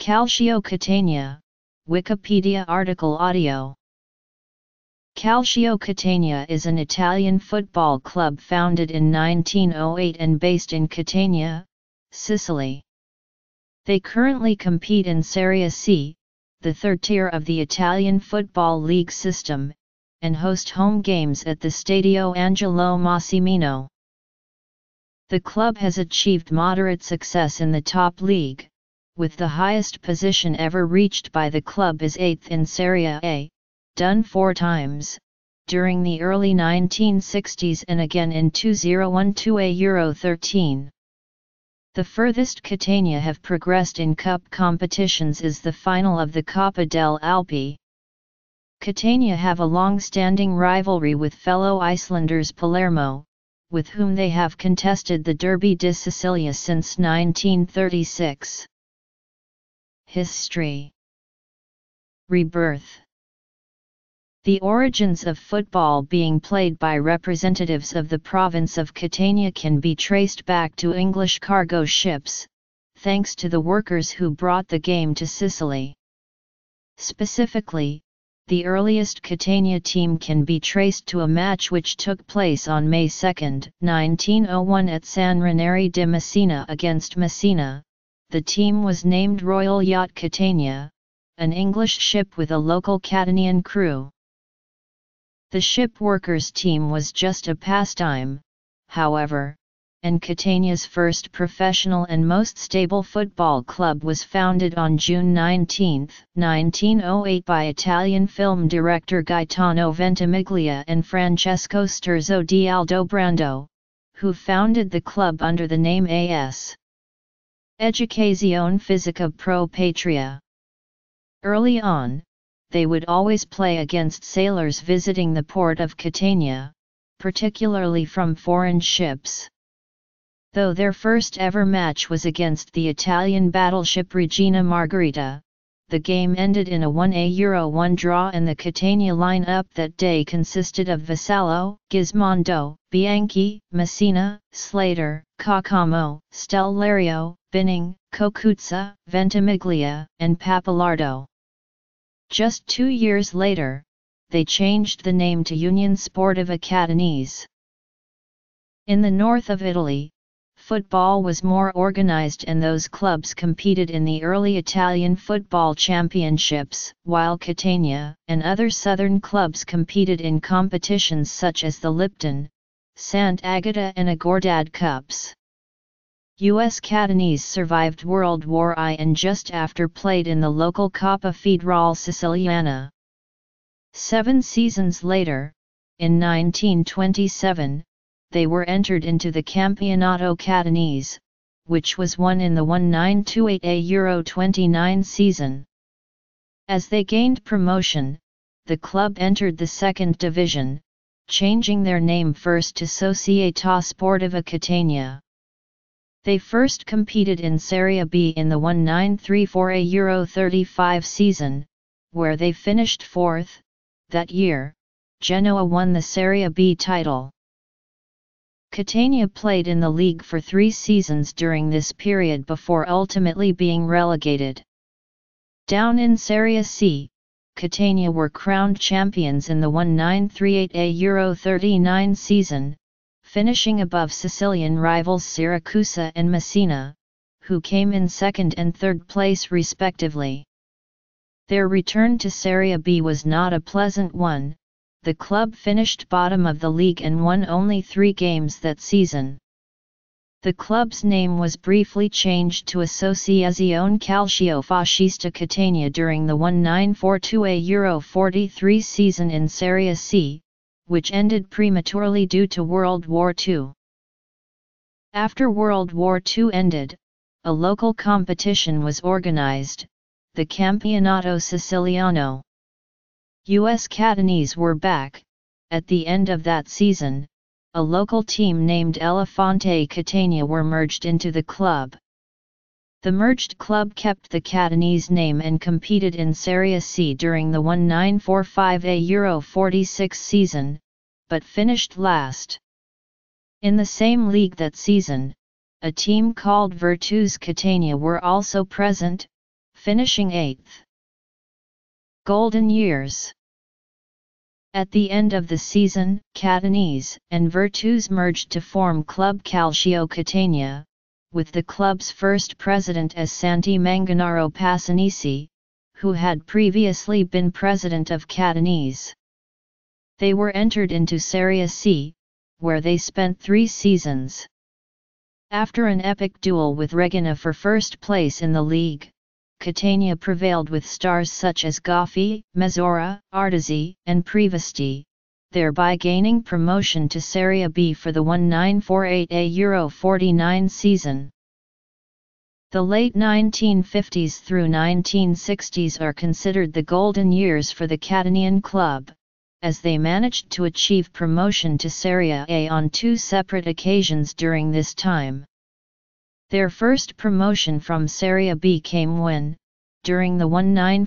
Calcio Catania, Wikipedia article audio. Calcio Catania is an Italian football club founded in 1908 and based in Catania, Sicily. They currently compete in Serie C, the third tier of the Italian Football League system, and host home games at the Stadio Angelo Massimino. The club has achieved moderate success in the top league, with the highest position ever reached by the club is 8th in Serie A, done 4 times, during the early 1960s and again in 2012 a Euro 13. The furthest Catania have progressed in cup competitions is the final of the Coppa delle Alpi. Catania have a long-standing rivalry with fellow Icelanders Palermo, with whom they have contested the Derby di Sicilia since 1936. History. Rebirth. The origins of football being played by representatives of the province of Catania can be traced back to English cargo ships, thanks to the workers who brought the game to Sicily. Specifically, the earliest Catania team can be traced to a match which took place on May 2, 1901 at San Ranieri di Messina against Messina. The team was named Royal Yacht Catania, an English ship with a local Catanian crew. The ship workers team was just a pastime, however, and Catania's first professional and most stable football club was founded on June 19, 1908 by Italian film director Gaetano Ventimiglia and Francesco Sturzo di Aldobrando, who founded the club under the name AS. Educazione Fisica Pro Patria. Early on, they would always play against sailors visiting the port of Catania, particularly from foreign ships. Though their first ever match was against the Italian battleship Regina Margherita, the game ended in a 1-1 draw and the Catania line-up that day consisted of Vassallo, Gismondo, Bianchi, Messina, Slater, Caccamo, Stellario, Binning, Cocuzza, Ventimiglia, and Pappalardo. Just 2 years later, they changed the name to Union Sportiva Catanese. In the north of Italy, football was more organized and those clubs competed in the early Italian football championships, while Catania and other southern clubs competed in competitions such as the Lipton, Sant'Agata and Agordad Cups. US Catanese survived World War I and just after played in the local Coppa Federale Siciliana. 7 seasons later, in 1927, they were entered into the Campionato Catanese, which was won in the 1928 a Euro 29 season. As they gained promotion, the club entered the second division, changing their name first to Società Sportiva Catania. They first competed in Serie B in the 1934 a Euro 35 season, where they finished 4th. That year, Genoa won the Serie B title. Catania played in the league for 3 seasons during this period before ultimately being relegated. Down in Serie C, Catania were crowned champions in the 1938 a Euro 39 season, finishing above Sicilian rivals Siracusa and Messina, who came in 2nd and 3rd place respectively. Their return to Serie B was not a pleasant one. The club finished bottom of the league and won only 3 games that season. The club's name was briefly changed to Associazione Calcio Fascista Catania during the 1942 a Euro 43 season in Serie C, which ended prematurely due to World War II. After World War II ended, a local competition was organized, the Campionato Siciliano. US Catanese were back. At the end of that season, a local team named Elefante Catania were merged into the club. The merged club kept the Catanese name and competed in Serie C during the 1945 a Euro 46 season, but finished last. In the same league that season, a team called Virtus Catania were also present, finishing 8th. Golden years. At the end of the season, Catanese and Virtus merged to form Club Calcio Catania, with the club's first president as Santi Manganaro Passanisi, who had previously been president of Catanese. They were entered into Serie C, where they spent 3 seasons. After an epic duel with Reggina for first place in the league, Catania prevailed with stars such as Goffi, Mezzora, Artezi, and Prevesti, thereby gaining promotion to Serie B for the 1948-49 season. The late 1950s through 1960s are considered the golden years for the Catanian club, as they managed to achieve promotion to Serie A on 2 separate occasions during this time. Their first promotion from Serie B came when, during the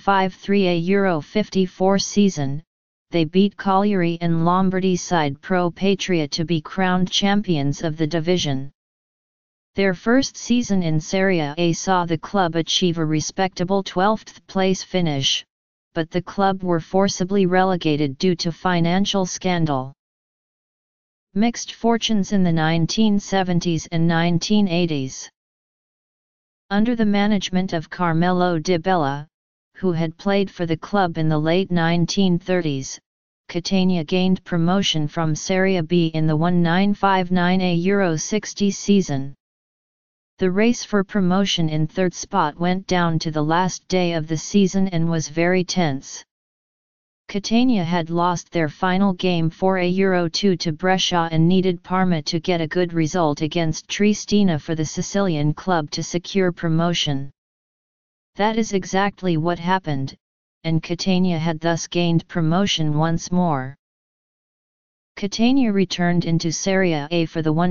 1953-54 season, they beat Cagliari and Lombardy side Pro Patria to be crowned champions of the division. Their first season in Serie A saw the club achieve a respectable 12th place finish, but the club were forcibly relegated due to financial scandal. Mixed fortunes in the 1970s and 1980s. Under the management of Carmelo Di Bella, who had played for the club in the late 1930s, Catania gained promotion from Serie B in the 1959-60 season. The race for promotion in 3rd spot went down to the last day of the season and was very tense. Catania had lost their final game 4-2 to Brescia and needed Parma to get a good result against Triestina for the Sicilian club to secure promotion. That is exactly what happened, and Catania had thus gained promotion once more. Catania returned into Serie A for the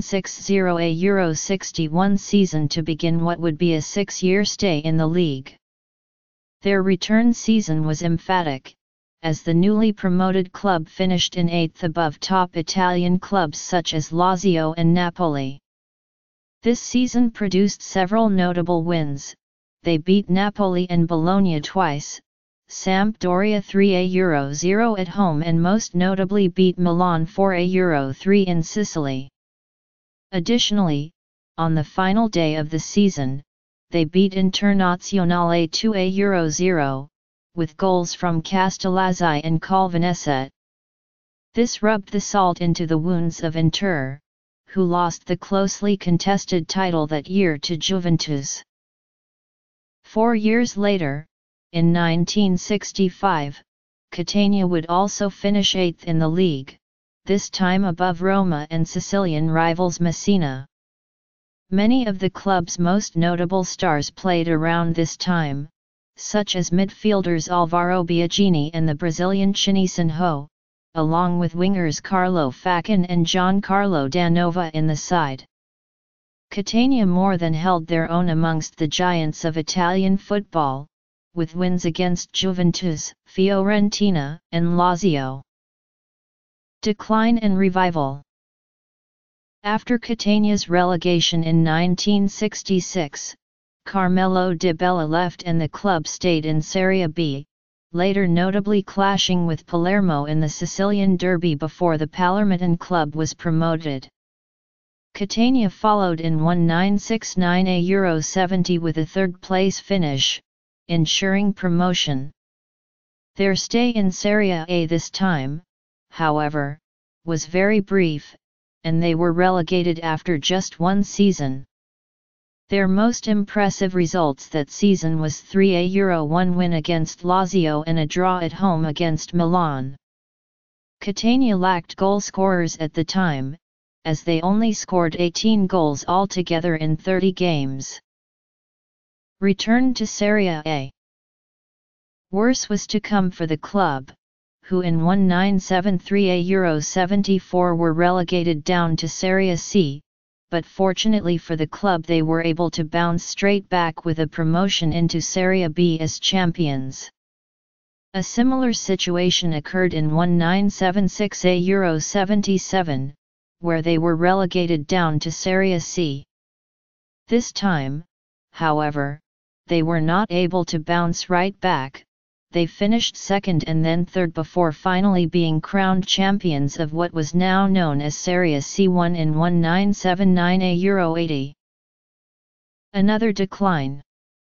1960-61 season to begin what would be a 6-year stay in the league. Their return season was emphatic, as the newly promoted club finished in 8th above top Italian clubs such as Lazio and Napoli. This season produced several notable wins. They beat Napoli and Bologna twice, Sampdoria 3-0 at home, and most notably beat Milan 4-3 in Sicily. Additionally, on the final day of the season, they beat Internazionale 2-0, with goals from Castellazzi and Calvanese. This rubbed the salt into the wounds of Inter, who lost the closely contested title that year to Juventus. 4 years later, in 1965, Catania would also finish 8th in the league, this time above Roma and Sicilian rivals Messina. Many of the club's most notable stars played around this time, such as midfielders Alvaro Biagini and the Brazilian Chinesinho, along with wingers Carlo Fachin and Giancarlo Danova in the side. Catania more than held their own amongst the giants of Italian football, with wins against Juventus, Fiorentina, and Lazio. Decline and revival. After Catania's relegation in 1966, Carmelo Di Bella left and the club stayed in Serie B, later notably clashing with Palermo in the Sicilian derby before the Palermitan club was promoted. Catania followed in 1969-70 with a 3rd place finish, ensuring promotion. Their stay in Serie A this time, however, was very brief, and they were relegated after just 1 season. Their most impressive results that season was 3-1 win against Lazio and a draw at home against Milan. Catania lacked goal scorers at the time, as they only scored 18 goals altogether in 30 games. Return to Serie A. Worse was to come for the club, who in 1973-74 were relegated down to Serie C, but fortunately for the club they were able to bounce straight back with a promotion into Serie B as champions. A similar situation occurred in 1976-77, where they were relegated down to Serie C. This time, however, they were not able to bounce right back. They finished second and then third before finally being crowned champions of what was now known as Serie C1 in 1979 Euro 80. Another decline.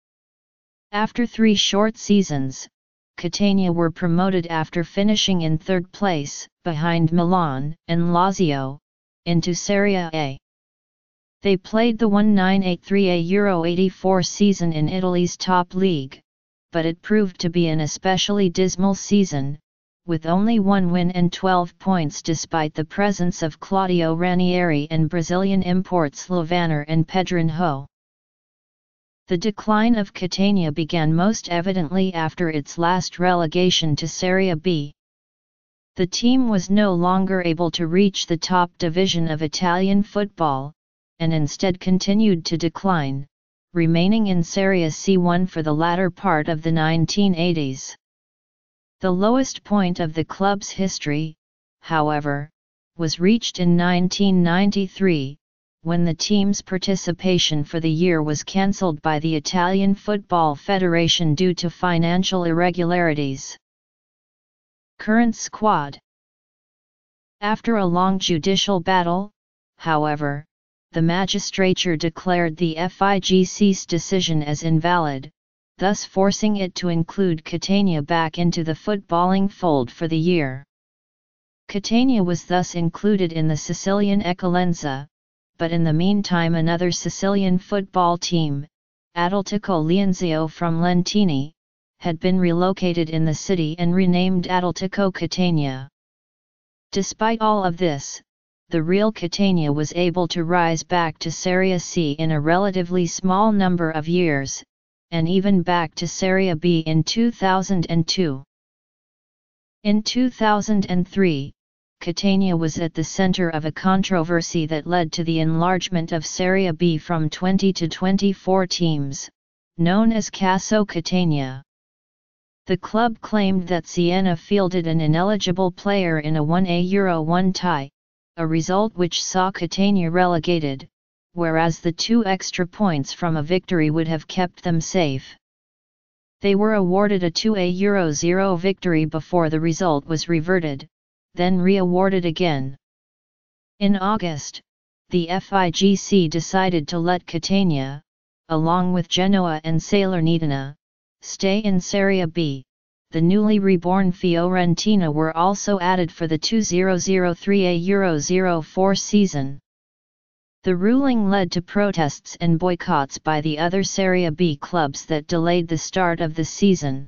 After 3 short seasons, Catania were promoted after finishing in third place, behind Milan and Lazio, into Serie A. They played the 1983 Euro 84 season in Italy's top league, but it proved to be an especially dismal season, with only 1 win and 12 points despite the presence of Claudio Ranieri and Brazilian imports Lovaner and Pedrinho. The decline of Catania began most evidently after its last relegation to Serie B. The team was no longer able to reach the top division of Italian football, and instead continued to decline, remaining in Serie C1 for the latter part of the 1980s. The lowest point of the club's history, however, was reached in 1993, when the team's participation for the year was cancelled by the Italian Football Federation due to financial irregularities. Current squad. After a long judicial battle, however, the magistrature declared the FIGC's decision as invalid, thus forcing it to include Catania back into the footballing fold for the year. Catania was thus included in the Sicilian Eccellenza, but in the meantime another Sicilian football team, Atletico Leonzio from Lentini, had been relocated in the city and renamed Atletico Catania. Despite all of this, the real Catania was able to rise back to Serie C in a relatively small number of years, and even back to Serie B in 2002. In 2003, Catania was at the center of a controversy that led to the enlargement of Serie B from 20 to 24 teams, known as Caso Catania. The club claimed that Siena fielded an ineligible player in a 1A Euro 1 tie, a result which saw Catania relegated, whereas the 2 extra points from a victory would have kept them safe. They were awarded a 2A Euro 0 victory before the result was reverted, then re-awarded again. In August, the FIGC decided to let Catania, along with Genoa and Salernitana, stay in Serie B. The newly reborn Fiorentina were also added for the 2003 Euro 04 season. The ruling led to protests and boycotts by the other Serie B clubs that delayed the start of the season.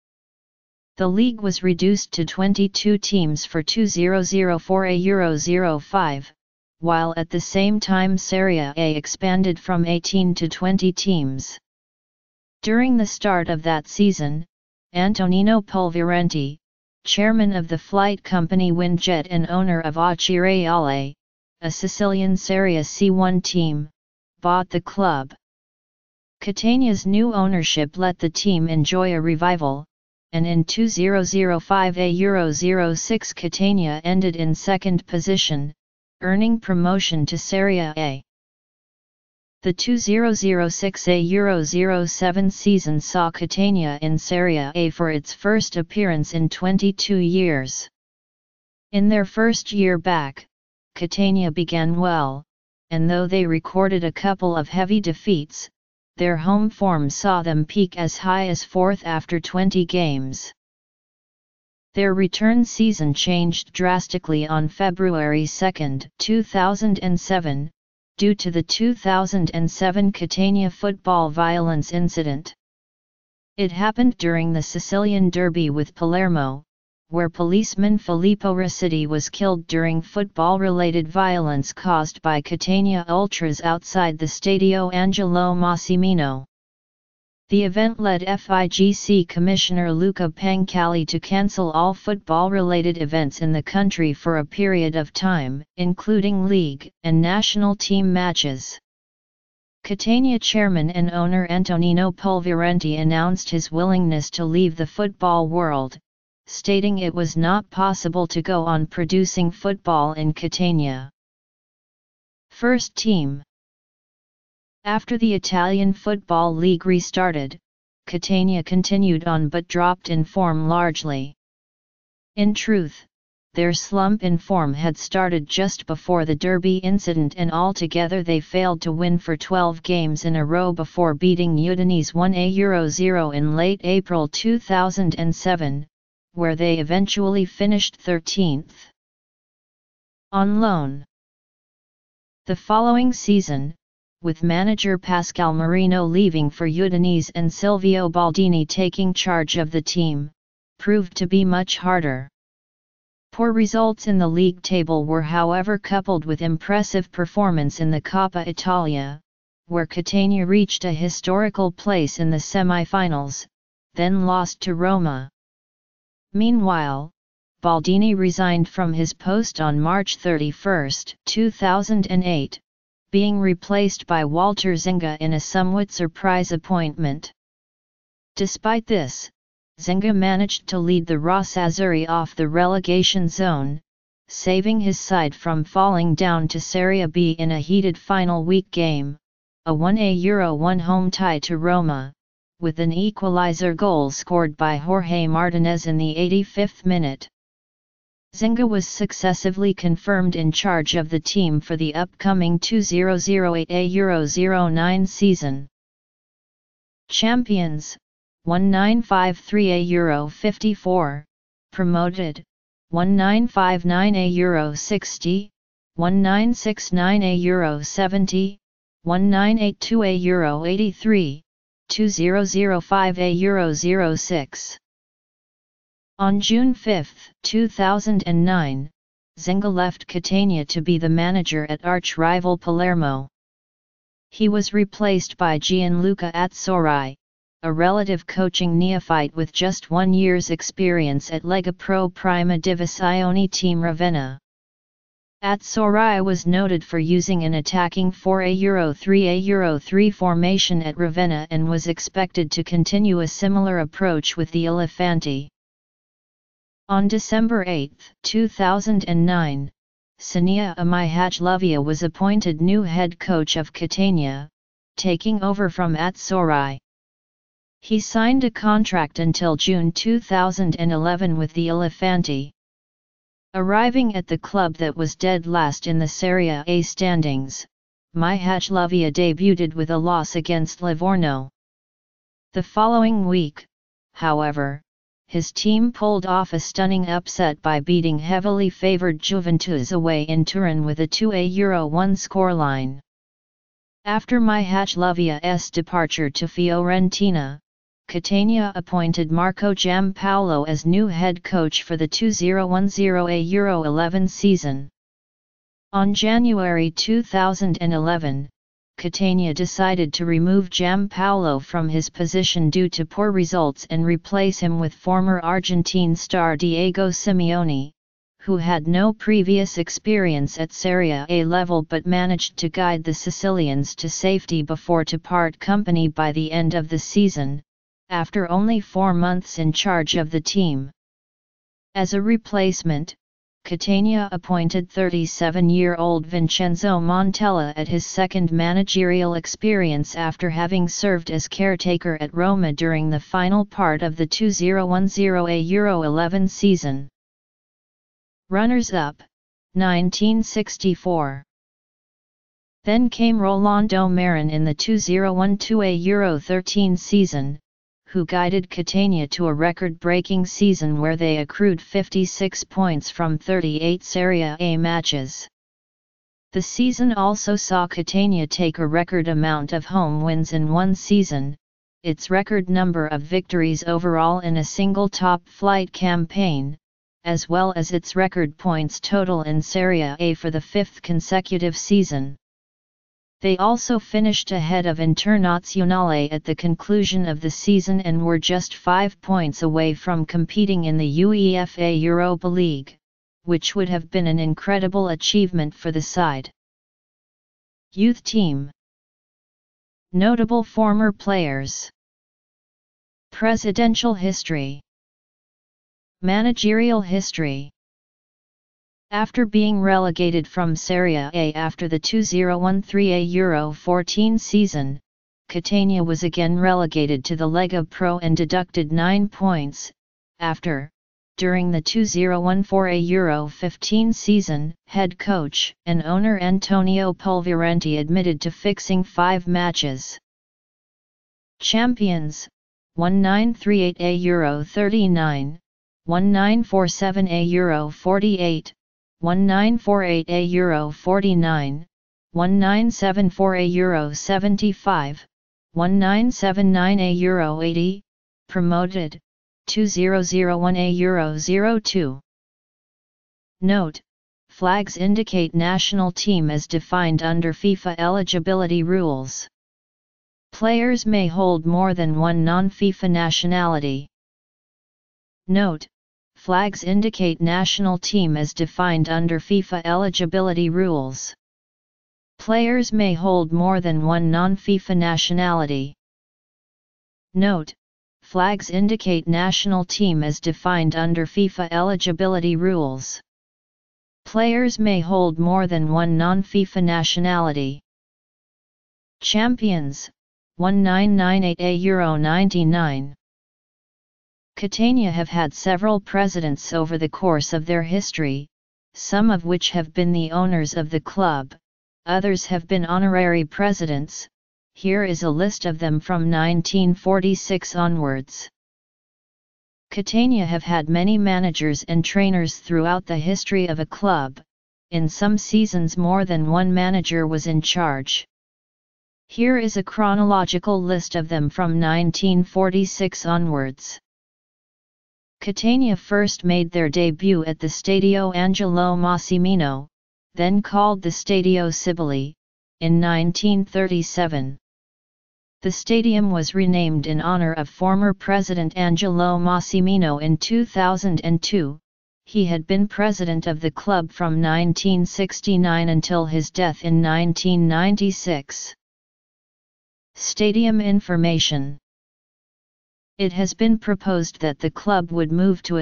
The league was reduced to 22 teams for 2004 Euro 05, while at the same time Serie A expanded from 18 to 20 teams. During the start of that season, Antonino Pulvirenti, chairman of the flight company Windjet and owner of Acireale, a Sicilian Serie C1 team, bought the club. Catania's new ownership let the team enjoy a revival, and in 2005 Euro 06 Catania ended in second position, earning promotion to Serie A. The 2006 Euro 07 season saw Catania in Serie A for its first appearance in 22 years. In their first year back, Catania began well, and though they recorded a couple of heavy defeats, their home form saw them peak as high as 4th after 20 games. Their return season changed drastically on February 2, 2007, due to the 2007 Catania football violence incident. It happened during the Sicilian derby with Palermo, where policeman Filippo Rossetti was killed during football-related violence caused by Catania ultras outside the Stadio Angelo Massimino. The event led FIGC Commissioner Luca Pancalli to cancel all football-related events in the country for a period of time, including league and national team matches. Catania chairman and owner Antonino Pulvirenti announced his willingness to leave the football world, stating it was not possible to go on producing football in Catania. First team. After the Italian Football League restarted, Catania continued on but dropped in form largely. In truth, their slump in form had started just before the Derby incident, and altogether they failed to win for 12 games in a row before beating Udinese 1-0 in late April 2007, where they eventually finished 13th. On loan. The following season, with manager Pascal Marino leaving for Udinese and Silvio Baldini taking charge of the team, proved to be much harder. Poor results in the league table were however coupled with impressive performance in the Coppa Italia, where Catania reached a historical place in the semi-finals, then lost to Roma. Meanwhile, Baldini resigned from his post on March 31, 2008, being replaced by Walter Zinga in a somewhat surprise appointment. Despite this, Zinga managed to lead the Rossoneri off the relegation zone, saving his side from falling down to Serie B in a heated final week game, a 1-1 home tie to Roma, with an equalizer goal scored by Jorge Martinez in the 85th minute. Zinga was successively confirmed in charge of the team for the upcoming 2008-09 season. Champions, 1953 Euro 54, promoted, 1959 Euro 60, 1969 Euro 70, 1982 Euro 83, 2005 Euro 06. On June 5, 2009, Zinga left Catania to be the manager at arch-rival Palermo. He was replaced by Gianluca Azzurri, a relative coaching neophyte with just 1 year's experience at Lega Pro Prima Divisione Team Ravenna. Azzurri was noted for using an attacking 4-3 formation at Ravenna and was expected to continue a similar approach with the Elefanti. On December 8, 2009, Sania Mihajlovic was appointed new head coach of Catania, taking over from Azzurri. He signed a contract until June 2011 with the Elefanti. Arriving at the club that was dead last in the Serie A standings, Mihajlovic debuted with a loss against Livorno. The following week, however, his team pulled off a stunning upset by beating heavily favoured Juventus away in Turin with a 2-1 scoreline. After Mihajlovic's departure to Fiorentina, Catania appointed Marco Giampaolo as new head coach for the 2010-11 season. On January 2011, Catania decided to remove Giampaolo from his position due to poor results and replace him with former Argentine star Diego Simeone, who had no previous experience at Serie A level but managed to guide the Sicilians to safety before to part company by the end of the season, after only 4 months in charge of the team. As a replacement, Catania appointed 37-year-old Vincenzo Montella at his second managerial experience after having served as caretaker at Roma during the final part of the 2010-11 season. Runners-up, 1964. Then came Rolando Marin in the 2012-13 season, who guided Catania to a record-breaking season where they accrued 56 points from 38 Serie A matches. The season also saw Catania take a record amount of home wins in one season, its record number of victories overall in a single top-flight campaign, as well as its record points total in Serie A for the 5th consecutive season. They also finished ahead of Internazionale at the conclusion of the season and were just 5 points away from competing in the UEFA Europa League, which would have been an incredible achievement for the side. Youth team. Notable former players. Presidential history. Managerial history. After being relegated from Serie A after the 2013 Euro 14 season, Catania was again relegated to the Lega Pro and deducted 9 points, after, during the 2014 Euro 15 season, head coach and owner Antonio Pulvirenti admitted to fixing 5 matches. Champions, 1938 Euro 39, 1947 Euro 48, 1948 Euro 49, 1974 Euro 75, 1979 Euro 80, promoted, 2001 Euro 02. Note: flags indicate national team as defined under FIFA eligibility rules. Players may hold more than one non-FIFA nationality. Note: flags indicate national team as defined under FIFA eligibility rules. Players may hold more than one non-FIFA nationality. Note: flags indicate national team as defined under FIFA eligibility rules. Players may hold more than one non-FIFA nationality. Champions, 1998 Euro 99. Catania have had several presidents over the course of their history, some of which have been the owners of the club, others have been honorary presidents. Here is a list of them from 1946 onwards. Catania have had many managers and trainers throughout the history of a club. In some seasons more than one manager was in charge. Here is a chronological list of them from 1946 onwards. Catania first made their debut at the Stadio Angelo Massimino, then called the Stadio Sibili, in 1937. The stadium was renamed in honor of former President Angelo Massimino in 2002. He had been president of the club from 1969 until his death in 1996. Stadium information. It has been proposed that the club would move to a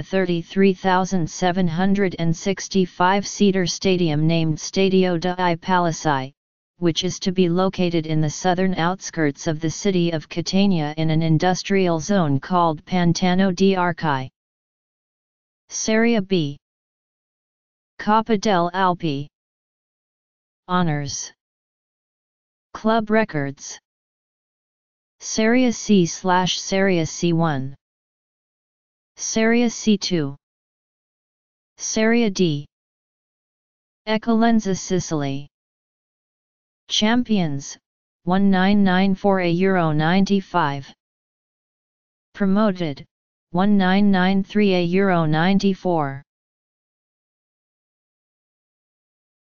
33,765-seater stadium named Stadio dei Palazzi, which is to be located in the southern outskirts of the city of Catania in an industrial zone called Pantano di Archi. Serie B. Coppa delle Alpi. Honors. Club records. Serie C/Serie C1, Serie C2, Serie D, Eccellenza Sicily. Champions, 1994 Euro 95. Promoted, 1993 Euro 94.